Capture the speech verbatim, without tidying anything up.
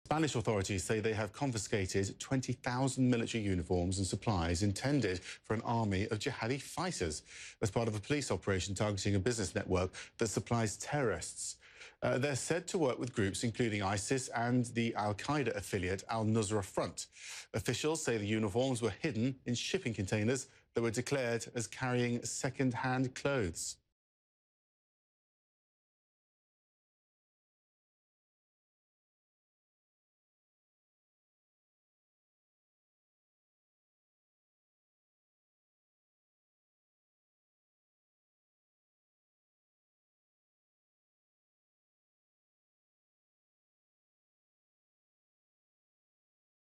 Spanish authorities say they have confiscated twenty thousand military uniforms and supplies intended for an army of jihadi fighters as part of a police operation targeting a business network that supplies terrorists. Uh, they're said to work with groups including ISIS and the Al-Qaeda affiliate Al-Nusra Front. Officials say the uniforms were hidden in shipping containers that were declared as carrying second-hand clothes.